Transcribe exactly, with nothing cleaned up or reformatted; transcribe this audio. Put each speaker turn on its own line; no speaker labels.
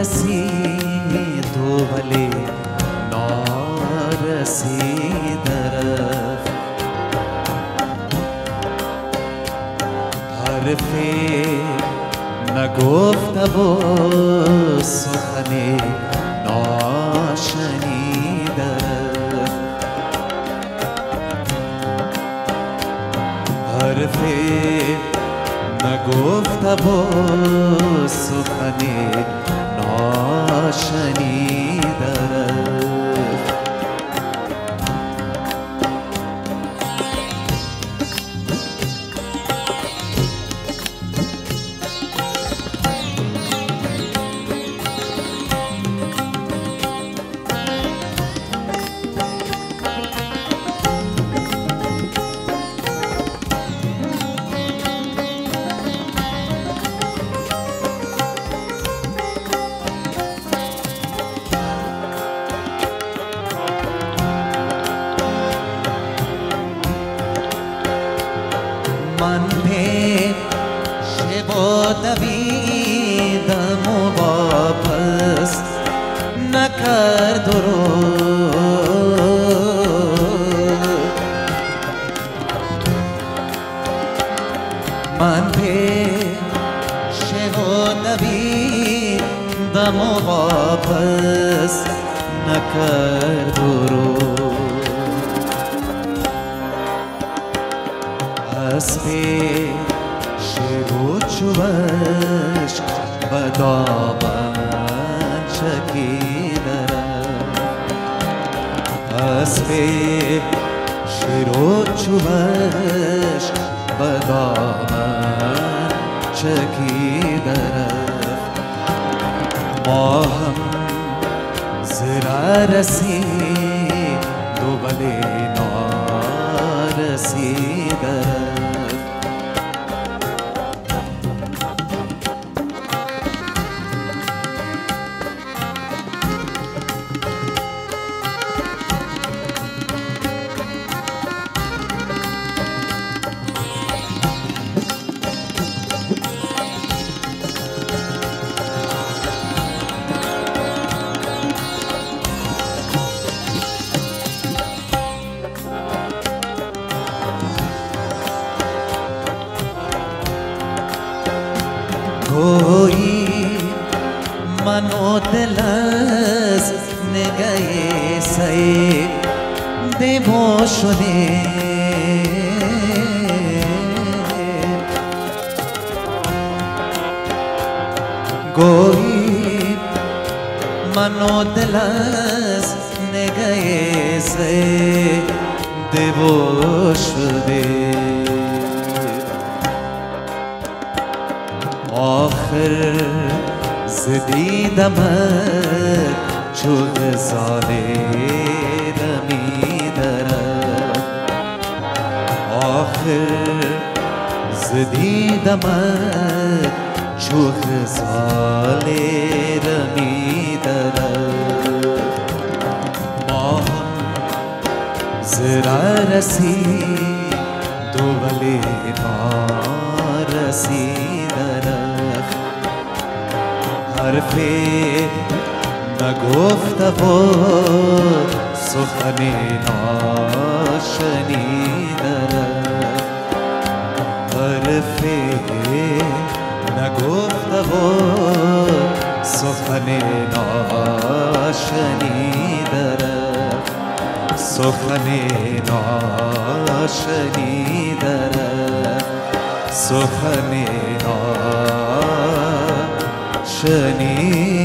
रसी धोबले नौरसी दरफ حرفی نگفتم و سخن ناشنیده حرفی نگفتم و سخن ناشنیده من شب و دویدم و واپس نکرد رو من شب و دویدم و واپس نکرد رو اسبی شیرو چوبش و دامن چکیده اسبی شیرو چوبش و دامن چکیده ما هم زیر رسید دو ولی نارسیده کوئی منو دل از نگه سی دیو شده کوئی منو دل از نگه سی دیو شده آخر زدیدمت چو غزاله رمیدرد آخر زدیدمت چو غزاله رمیدرد ما هم زرا رسید دو ولی نارسیدرد حرفی نگفته و سخن ناشنیده حرفی نگفته و سخن ناشنیده سخن ناشنیده سخن ناشنیده